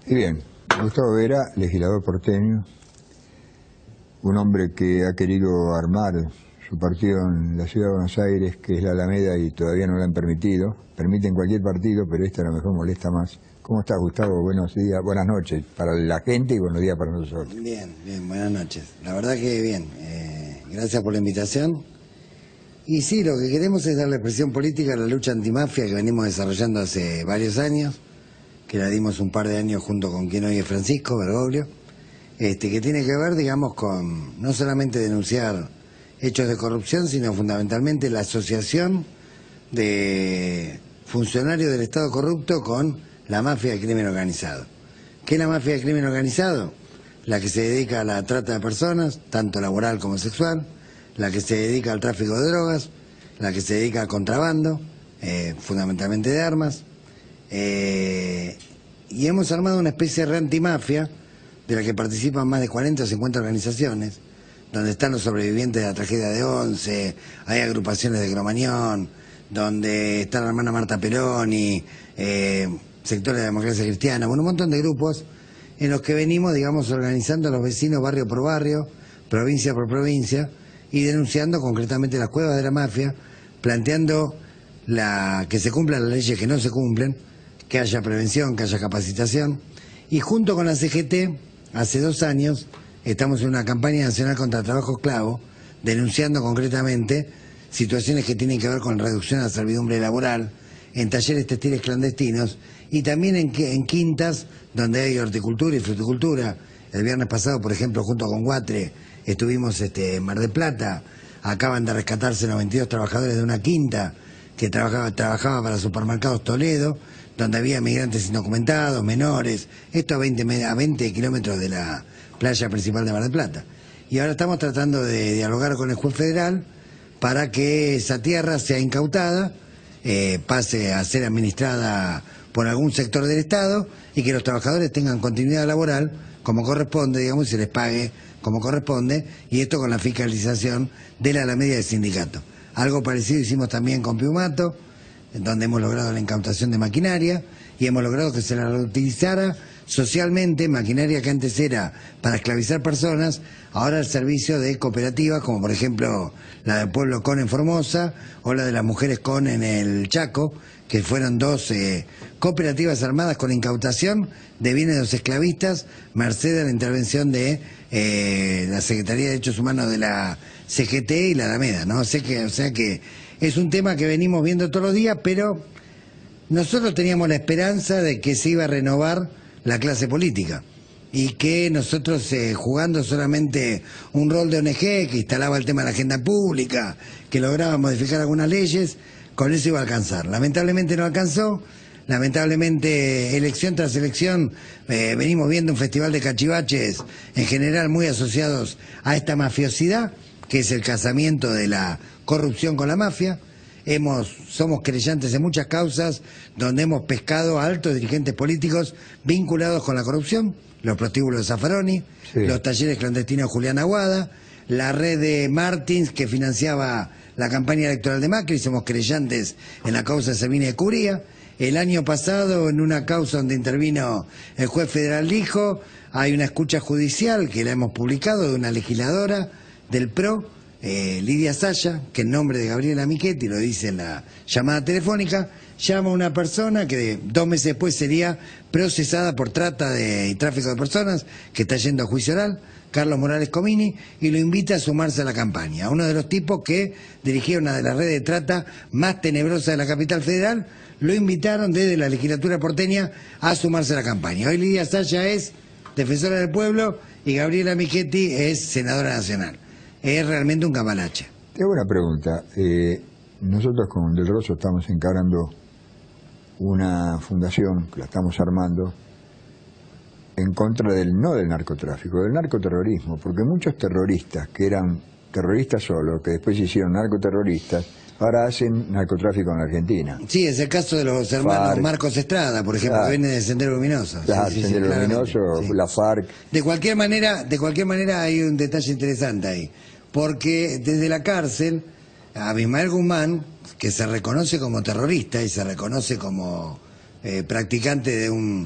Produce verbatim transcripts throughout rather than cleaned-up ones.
Y bien, Gustavo Vera, legislador porteño, un hombre que ha querido armar su partido en la ciudad de Buenos Aires, que es la Alameda, y todavía no lo han permitido. Permiten cualquier partido, pero esta a lo mejor molesta más. ¿Cómo estás, Gustavo? Buenos días, buenas noches para la gente y buenos días para nosotros. Bien, bien, buenas noches. La verdad que bien. Eh, gracias por la invitación. Y sí, lo que queremos es darle presión política a la lucha antimafia que venimos desarrollando hace varios años, que la dimos un par de años junto con quien hoy es Francisco Bergoglio, este, que tiene que ver, digamos, con no solamente denunciar hechos de corrupción, sino fundamentalmente la asociación de funcionarios del Estado corrupto con la mafia del crimen organizado. ¿Qué es la mafia del crimen organizado? La que se dedica a la trata de personas, tanto laboral como sexual, la que se dedica al tráfico de drogas, la que se dedica al contrabando, eh, fundamentalmente de armas, eh, y hemos armado una especie de red antimafia de la que participan más de cuarenta o cincuenta organizaciones, donde están los sobrevivientes de la tragedia de Once, hay agrupaciones de Cromañón, donde está la hermana Marta Peroni, eh, sectores de la democracia cristiana, bueno, un montón de grupos en los que venimos, digamos, organizando a los vecinos barrio por barrio, provincia por provincia, y denunciando concretamente las cuevas de la mafia, planteando la que se cumplan las leyes que no se cumplen, que haya prevención, que haya capacitación, y junto con la C G T, hace dos años, estamos en una campaña nacional contra el trabajo esclavo, denunciando concretamente situaciones que tienen que ver con la reducción de la servidumbre laboral, en talleres textiles clandestinos, y también en, en quintas, donde hay horticultura y fruticultura. El viernes pasado, por ejemplo, junto con Guatre, estuvimos este, en Mar del Plata, acaban de rescatarse los veintidós trabajadores de una quinta que trabajaba, trabajaba para Supermercados Toledo, donde había migrantes indocumentados, menores, esto a veinte, a veinte kilómetros de la playa principal de Mar del Plata. Y ahora estamos tratando de dialogar con el juez federal para que esa tierra sea incautada, eh, pase a ser administrada por algún sector del Estado y que los trabajadores tengan continuidad laboral como corresponde, digamos, y se les pague como corresponde, y esto con la fiscalización de la Alameda del sindicato. Algo parecido hicimos también con Piumato, donde hemos logrado la incautación de maquinaria y hemos logrado que se la reutilizara socialmente, maquinaria que antes era para esclavizar personas, ahora al servicio de cooperativas, como por ejemplo la del pueblo Con en Formosa o la de las mujeres Con en el Chaco, que fueron dos eh, cooperativas armadas con incautación de bienes de los esclavistas, merced a la intervención de eh, la Secretaría de Derechos Humanos de la C G T y la Alameda, ¿no? O sea que, o sea que es un tema que venimos viendo todos los días, pero nosotros teníamos la esperanza de que se iba a renovar la clase política y que nosotros eh, jugando solamente un rol de O N G que instalaba el tema de la agenda pública, que lograba modificar algunas leyes, con eso iba a alcanzar. Lamentablemente no alcanzó, lamentablemente elección tras elección eh, venimos viendo un festival de cachivaches en general muy asociados a esta mafiosidad, que es el casamiento de la corrupción con la mafia. Hemos, somos creyentes en muchas causas donde hemos pescado a altos dirigentes políticos vinculados con la corrupción, los prostíbulos de Zaffaroni, sí, los talleres clandestinos de Julián Aguada, la red de Martins que financiaba la campaña electoral de Macri. Somos creyentes en la causa de Sabina de Curía. El año pasado, en una causa donde intervino el juez federal, dijo, hay una escucha judicial que la hemos publicado de una legisladora del P R O, Eh, Lidia Saya, que en nombre de Gabriela Michetti, lo dice en la llamada telefónica, llama a una persona que de, dos meses después sería procesada por trata de, y tráfico de personas, que está yendo a juicio oral, Carlos Morales Comini, y lo invita a sumarse a la campaña. Uno de los tipos que dirigía una de las redes de trata más tenebrosas de la capital federal, lo invitaron desde la legislatura porteña a sumarse a la campaña. Hoy Lidia Saya es defensora del pueblo y Gabriela Michetti es senadora nacional. Es realmente un cambalache. Tengo una pregunta. Eh, nosotros con Del Rosso estamos encarando una fundación que la estamos armando en contra del, no del narcotráfico, del narcoterrorismo, porque muchos terroristas que eran terroristas solo, que después se hicieron narcoterroristas, ahora hacen narcotráfico en la Argentina. Sí, es el caso de los hermanos FARC, Marcos Estrada, por ejemplo, claro, que vienen de Sendero Luminoso. Claro, sí, sí, Sendero sí, Luminoso, sí, la FARC. De cualquier manera, de cualquier manera hay un detalle interesante ahí, porque desde la cárcel, Abimael Guzmán, que se reconoce como terrorista y se reconoce como eh, practicante de un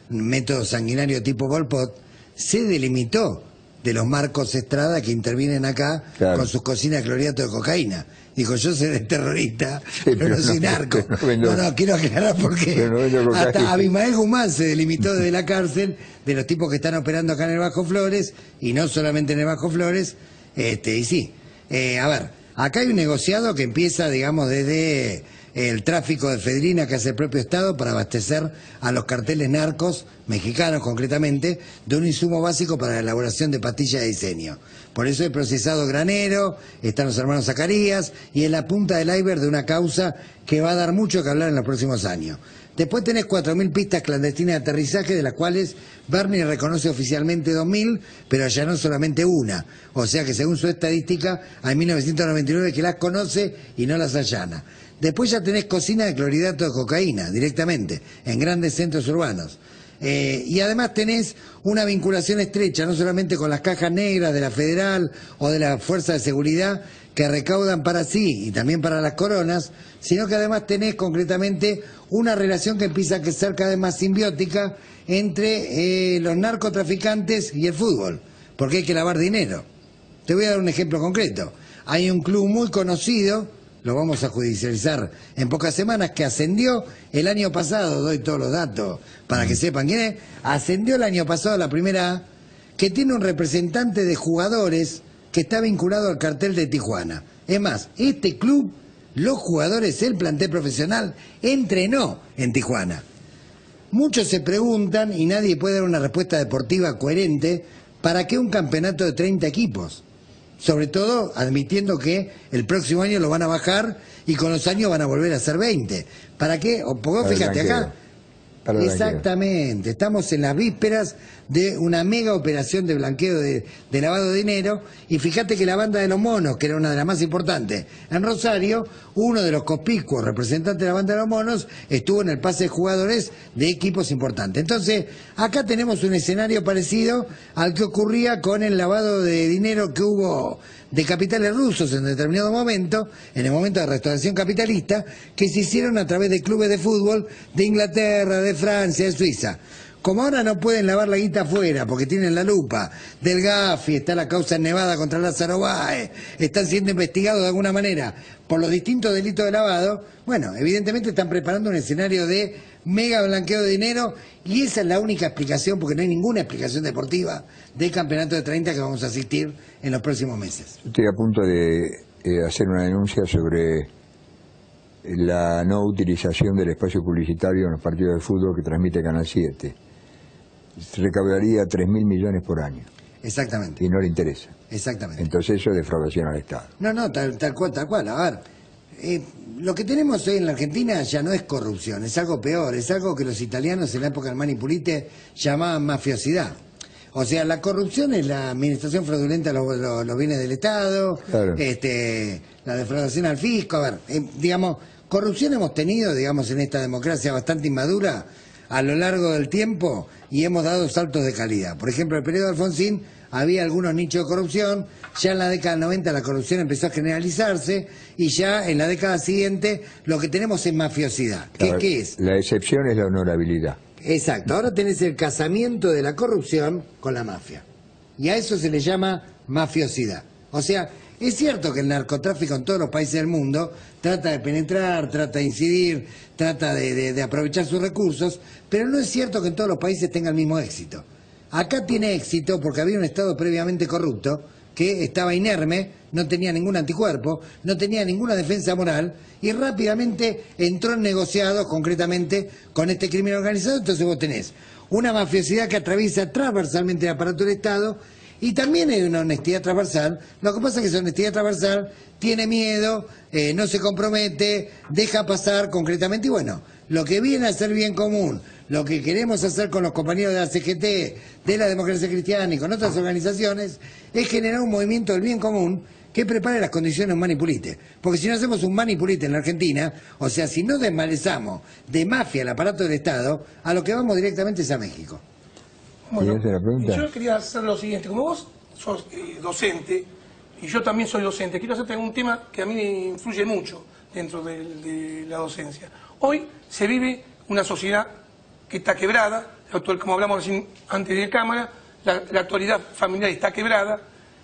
método sanguinario tipo Pol Pot, se delimitó de los Marcos Estrada que intervienen acá claro. con sus cocinas de clorhidrato de cocaína. Dijo, yo seré terrorista, sí, pero, pero no soy narco. No, vendo, no, no, quiero aclarar porque no hasta Abimael Guzmán se delimitó de la cárcel, de los tipos que están operando acá en el Bajo Flores, y no solamente en el Bajo Flores, este, y sí. Eh, a ver, acá hay un negociado que empieza, digamos, desde el tráfico de efedrina que hace el propio Estado para abastecer a los carteles narcos, mexicanos concretamente, de un insumo básico para la elaboración de pastillas de diseño. Por eso el procesado granero, están los hermanos Zacarías, y en la punta del iceberg de una causa que va a dar mucho que hablar en los próximos años. Después tenés cuatro mil pistas clandestinas de aterrizaje, de las cuales Bernie reconoce oficialmente dos mil, pero allanó solamente una. O sea que según su estadística, hay mil novecientos noventa y nueve que las conoce y no las allana. Después ya tenés cocina de clorhidrato de cocaína, directamente, en grandes centros urbanos. Eh, y además tenés una vinculación estrecha, no solamente con las cajas negras de la Federal o de la Fuerza de Seguridad, que recaudan para sí y también para las coronas, sino que además tenés concretamente una relación que empieza a ser cada vez más simbiótica entre eh, los narcotraficantes y el fútbol, porque hay que lavar dinero. Te voy a dar un ejemplo concreto. Hay un club muy conocido, lo vamos a judicializar en pocas semanas, que ascendió el año pasado, doy todos los datos para que sepan quién es, ascendió el año pasado a la primera A, que tiene un representante de jugadores que está vinculado al cartel de Tijuana. Es más, este club, los jugadores, el plantel profesional, entrenó en Tijuana. Muchos se preguntan, y nadie puede dar una respuesta deportiva coherente, ¿para qué un campeonato de treinta equipos? Sobre todo admitiendo que el próximo año lo van a bajar y con los años van a volver a ser veinte. ¿Para qué? O, porque fíjate acá. Exactamente, estamos en las vísperas de una mega operación de blanqueo de, de lavado de dinero, y fíjate que la banda de los monos, que era una de las más importantes en Rosario, uno de los conspicuos representantes de la banda de los monos estuvo en el pase de jugadores de equipos importantes. Entonces, acá tenemos un escenario parecido al que ocurría con el lavado de dinero que hubo de capitales rusos en determinado momento, en el momento de restauración capitalista, que se hicieron a través de clubes de fútbol de Inglaterra, de Francia, de Suiza. Como ahora no pueden lavar la guita afuera porque tienen la lupa del Gafi, está la causa en Nevada contra Lázaro Báez, están siendo investigados de alguna manera por los distintos delitos de lavado, bueno, evidentemente están preparando un escenario de mega blanqueo de dinero, y esa es la única explicación, porque no hay ninguna explicación deportiva del campeonato de treinta que vamos a asistir en los próximos meses. Estoy a punto de eh, hacer una denuncia sobre la no utilización del espacio publicitario en los partidos de fútbol que transmite Canal siete. Se recaudaría tres mil millones por año. Exactamente. Y no le interesa. Exactamente. Entonces eso es defraudación al Estado. No, no, tal, tal cual, tal cual. A ver, eh, lo que tenemos hoy en la Argentina ya no es corrupción, es algo peor, es algo que los italianos en la época del Mani Pulite llamaban mafiosidad. O sea, la corrupción es la administración fraudulenta de los, los, los bienes del Estado, claro. este, la defraudación al fisco. A ver, eh, digamos, corrupción hemos tenido, digamos, en esta democracia bastante inmadura a lo largo del tiempo, y hemos dado saltos de calidad. Por ejemplo, en el periodo de Alfonsín había algunos nichos de corrupción, ya en la década del noventa la corrupción empezó a generalizarse, y ya en la década siguiente lo que tenemos es mafiosidad. ¿Qué, claro, ¿qué es? La excepción es la honorabilidad. Exacto, ahora tenés el casamiento de la corrupción con la mafia, y a eso se le llama mafiosidad. O sea, es cierto que el narcotráfico en todos los países del mundo trata de penetrar, trata de incidir, trata de, de, de aprovechar sus recursos, pero no es cierto que en todos los países tenga el mismo éxito. Acá tiene éxito porque había un Estado previamente corrupto que estaba inerme, no tenía ningún anticuerpo, no tenía ninguna defensa moral, y rápidamente entró en negociados concretamente con este crimen organizado. Entonces vos tenés una mafiosidad que atraviesa transversalmente el aparato del Estado, y también hay una honestidad transversal. Lo que pasa es que esa honestidad transversal tiene miedo, eh, no se compromete, deja pasar concretamente, y bueno, lo que viene a ser bien común, lo que queremos hacer con los compañeros de la C G T, de la Democracia Cristiana y con otras organizaciones, es generar un movimiento del bien común que prepare las condiciones de un Mani Pulite. Porque si no hacemos un Mani Pulite en la Argentina, o sea, si no desmalezamos de mafia el aparato del Estado, a lo que vamos directamente es a México. Bueno, yo quería hacer lo siguiente. Como vos sos eh, docente, y yo también soy docente, quiero hacerte un tema que a mí me influye mucho dentro de, de la docencia. Hoy se vive una sociedad que está quebrada, la actual, como hablamos recién antes de cámara, la, la actualidad familiar está quebrada,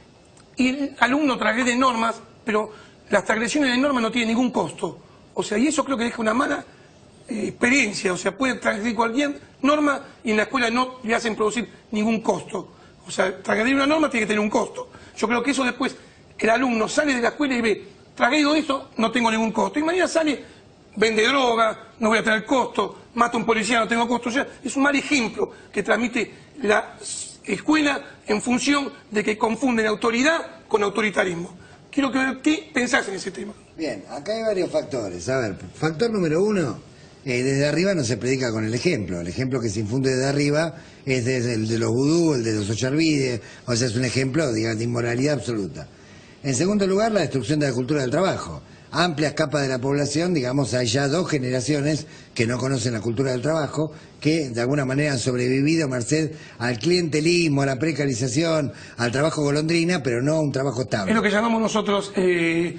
y el alumno transgrede normas, pero las transgresiones de normas no tienen ningún costo. O sea, y eso creo que deja una mala eh, experiencia. O sea, puede transgredir cualquier norma y en la escuela no le hacen producir ningún costo. O sea, transgredir una norma tiene que tener un costo. Yo creo que eso después, el alumno sale de la escuela y ve, transgredido eso, no tengo ningún costo. Y mañana sale, vende droga, no voy a tener costo, mata a un policía, no tengo costo. O sea, es un mal ejemplo que transmite la escuela en función de que confunden autoridad con autoritarismo. Quiero que ver qué pensás en ese tema. Bien, acá hay varios factores. A ver, factor número uno, eh, desde arriba no se predica con el ejemplo. El ejemplo que se infunde desde arriba es desde el de los vudú, el de los ocharvides, o sea, es un ejemplo, digamos, de inmoralidad absoluta. En segundo lugar, la destrucción de la cultura del trabajo. Amplias capas de la población, digamos, hay ya dos generaciones que no conocen la cultura del trabajo, que de alguna manera han sobrevivido merced al clientelismo, a la precarización, al trabajo golondrina, pero no a un trabajo estable. Es lo que llamamos nosotros eh,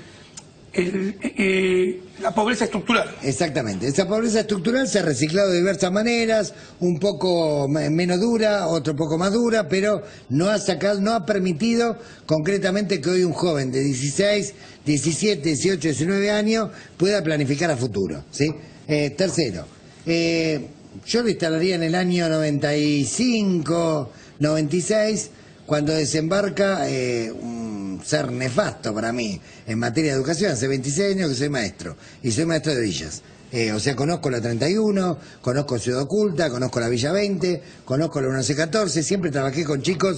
el, eh, la pobreza estructural. Exactamente. Esa pobreza estructural se ha reciclado de diversas maneras, un poco menos dura, otro poco más dura, pero no ha sacado, no ha permitido concretamente que hoy un joven de dieciséis, diecisiete, dieciocho, diecinueve años pueda planificar a futuro, ¿sí? Eh, tercero, eh, yo lo instalaría en el año noventa y cinco, noventa y seis, cuando desembarca eh, un ser nefasto para mí en materia de educación. Hace veintiséis años que soy maestro, y soy maestro de villas. Eh, o sea, conozco la treinta y uno, conozco Ciudad Oculta, conozco la Villa veinte, conozco la once catorce, siempre trabajé con chicos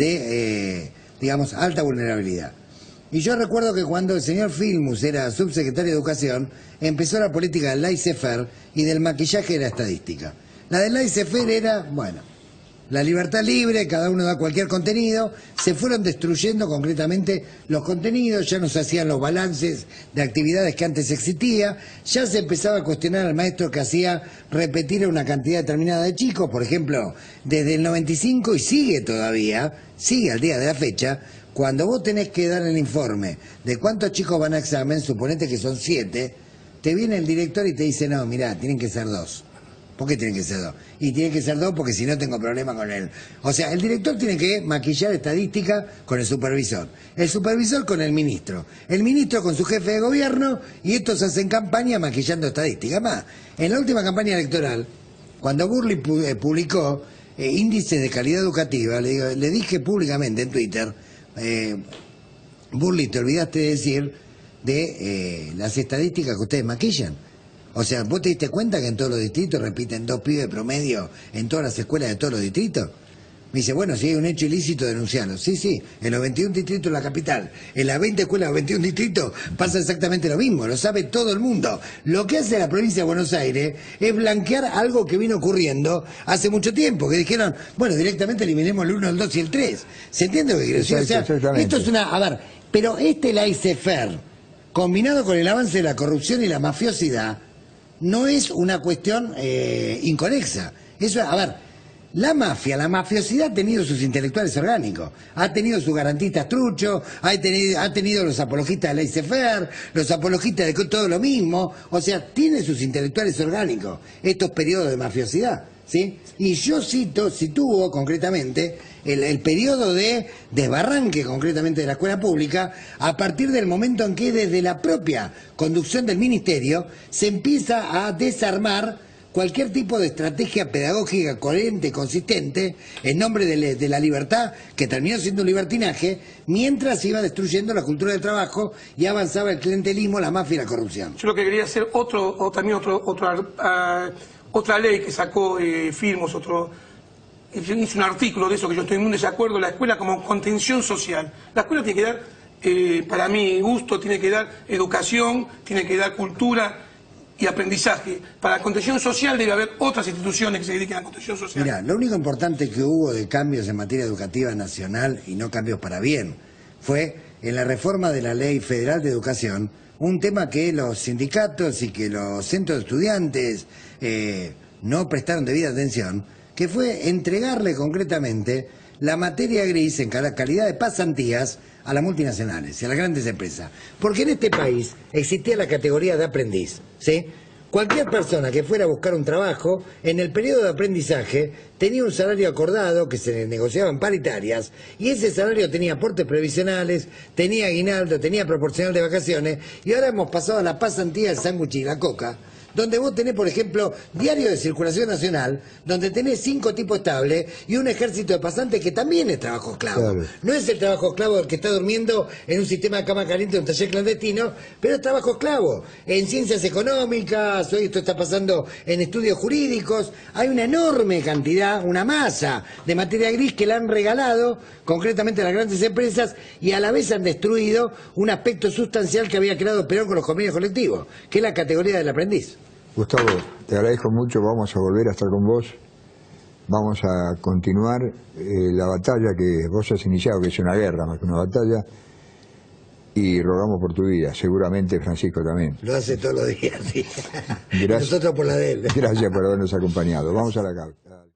de, eh, digamos, alta vulnerabilidad. Y yo recuerdo que cuando el señor Filmus era subsecretario de Educación, empezó la política del laissez-faire y del maquillaje de la estadística. La del laissez-faire era, bueno, la libertad libre, cada uno da cualquier contenido, se fueron destruyendo concretamente los contenidos, ya no se hacían los balances de actividades que antes existía, ya se empezaba a cuestionar al maestro que hacía repetir a una cantidad determinada de chicos, por ejemplo, desde el noventa y cinco y sigue todavía, sigue al día de la fecha. Cuando vos tenés que dar el informe de cuántos chicos van a examen, suponete que son siete, te viene el director y te dice, no, mirá, tienen que ser dos. ¿Por qué tienen que ser dos? Y tienen que ser dos porque si no tengo problema con él. O sea, el director tiene que maquillar estadística con el supervisor. El supervisor con el ministro. El ministro con su jefe de gobierno, y estos hacen campaña maquillando estadística. Más, en la última campaña electoral, cuando Burley publicó eh, índices de calidad educativa, le, digo, le dije públicamente en Twitter, eh, Burley, te olvidaste de decir de eh, las estadísticas que ustedes maquillan. O sea, ¿vos te diste cuenta que en todos los distritos repiten dos pibes promedio en todas las escuelas de todos los distritos? Me dice, bueno, si hay un hecho ilícito, denunciarlo. Sí, sí, en los veintiún distritos de la capital, en las veinte escuelas de los veintiún distritos pasa exactamente lo mismo, lo sabe todo el mundo. Lo que hace la provincia de Buenos Aires es blanquear algo que vino ocurriendo hace mucho tiempo, que dijeron, bueno, directamente eliminemos el uno, el dos y el tres. ¿Se entiende lo que quiero decir? O sea, esto es una... A ver, pero este laissez-faire, combinado con el avance de la corrupción y la mafiosidad, no es una cuestión eh, inconexa. Eso, a ver, la mafia, la mafiosidad ha tenido sus intelectuales orgánicos, ha tenido sus garantistas truchos, ha tenido, ha tenido los apologistas de laissez-faire, los apologistas de todo lo mismo, o sea, tiene sus intelectuales orgánicos, estos periodos de mafiosidad, ¿sí? Y yo cito, sitúo concretamente el, el periodo de desbarranque concretamente de la escuela pública a partir del momento en que desde la propia conducción del ministerio se empieza a desarmar cualquier tipo de estrategia pedagógica coherente, consistente, en nombre de, le, de la libertad, que terminó siendo un libertinaje, mientras se iba destruyendo la cultura del trabajo y avanzaba el clientelismo, la mafia y la corrupción. Yo lo que quería hacer otro, o también otro, otra, uh, otra ley que sacó eh, Filmus, otro, hice un artículo de eso que yo estoy en un desacuerdo, la escuela como contención social. La escuela tiene que dar, eh, para mi gusto, tiene que dar educación, tiene que dar cultura y aprendizaje. Para la contención social debe haber otras instituciones que se dediquen a la contención social. Mira, lo único importante que hubo de cambios en materia educativa nacional, y no cambios para bien, fue en la reforma de la Ley Federal de Educación, un tema que los sindicatos y que los centros de estudiantes eh, no prestaron debida atención, que fue entregarle concretamente la materia gris en calidad de pasantías a las multinacionales y a las grandes empresas. Porque en este país existía la categoría de aprendiz, ¿sí? Cualquier persona que fuera a buscar un trabajo, en el periodo de aprendizaje, tenía un salario acordado que se negociaba en paritarias, y ese salario tenía aportes previsionales, tenía aguinaldo, tenía proporcional de vacaciones, y ahora hemos pasado a la pasantía, el sándwich y la coca, donde vos tenés, por ejemplo, diario de circulación nacional, donde tenés cinco tipos estables y un ejército de pasantes que también es trabajo esclavo. Claro. No es el trabajo esclavo del que está durmiendo en un sistema de cama caliente, en un taller clandestino, pero es trabajo esclavo. En ciencias económicas, hoy esto está pasando en estudios jurídicos, hay una enorme cantidad, una masa de materia gris que la han regalado, concretamente a las grandes empresas, y a la vez han destruido un aspecto sustancial que había creado Perón con los convenios colectivos, que es la categoría del aprendiz. Gustavo, te agradezco mucho, vamos a volver a estar con vos, vamos a continuar eh, la batalla que vos has iniciado, que es una guerra más que una batalla, y rogamos por tu vida, seguramente Francisco también. Lo hace todos los días, sí. Gracias, nosotros por la de él. Gracias por habernos acompañado, vamos a la causa.